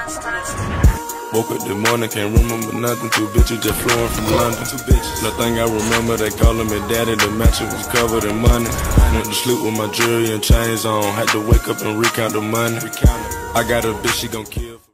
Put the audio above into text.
Woke up this morning, can't remember nothing. Two bitches just flowing from London. Nothing I remember, they calling me daddy. The mattress was covered in money. Went to sleep with my jewelry and chains on. Had to wake up and recount the money. I got a bitch, she gon' kill.